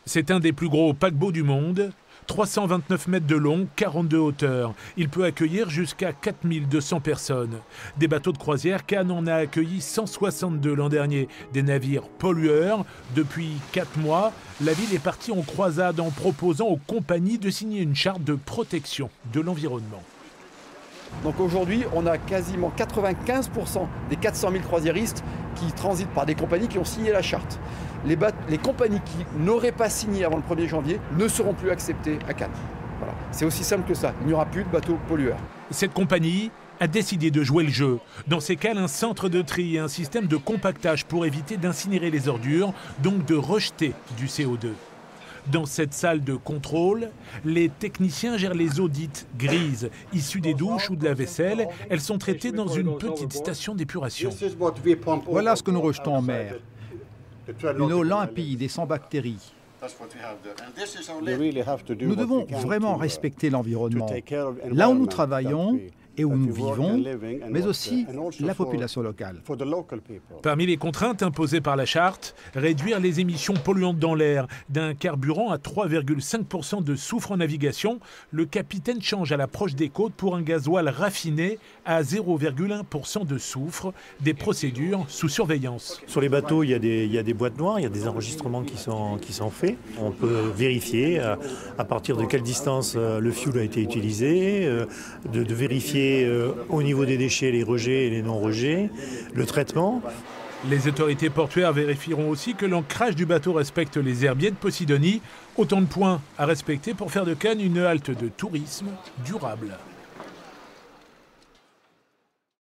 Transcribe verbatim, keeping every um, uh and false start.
C'est un des plus gros paquebots du monde, trois cent vingt-neuf mètres de long, quarante de hauteur. Il peut accueillir jusqu'à quatre mille deux cents personnes. Des bateaux de croisière, Cannes en a accueilli cent soixante-deux l'an dernier. Des navires pollueurs. Depuis quatre mois, la ville est partie en croisade en proposant aux compagnies de signer une charte de protection de l'environnement. Donc aujourd'hui, on a quasiment quatre-vingt-quinze pour cent des quatre cent mille croisiéristes qui transitent par des compagnies qui ont signé la charte. Les, les compagnies qui n'auraient pas signé avant le premier janvier ne seront plus acceptées à Cannes. Voilà. C'est aussi simple que ça. Il n'y aura plus de bateaux pollueurs. Cette compagnie a décidé de jouer le jeu. Dans ces cas, un centre de tri et un système de compactage pour éviter d'incinérer les ordures, donc de rejeter du C O deux. Dans cette salle de contrôle, les techniciens gèrent les eaux dites grises, issues des douches ou de la vaisselle. Elles sont traitées dans une petite station d'épuration. Voilà ce que nous rejetons en mer. Une eau limpide et sans bactéries. Nous devons vraiment respecter l'environnement, là où nous travaillons et où nous vivons, mais aussi la population locale. Parmi les contraintes imposées par la charte, réduire les émissions polluantes dans l'air. D'un carburant à trois virgule cinq pour cent de soufre en navigation, le capitaine change à l'approche des côtes pour un gasoil raffiné à zéro virgule un pour cent de soufre, des procédures sous surveillance. Sur les bateaux, il y a des, il y a des boîtes noires, il y a des enregistrements qui sont, qui sont faits. On peut vérifier à, à partir de quelle distance le fuel a été utilisé, de, de vérifier Euh, au niveau des déchets, les rejets et les non-rejets, le traitement. Les autorités portuaires vérifieront aussi que l'ancrage du bateau respecte les herbiers de Posidonie. Autant de points à respecter pour faire de Cannes une halte de tourisme durable.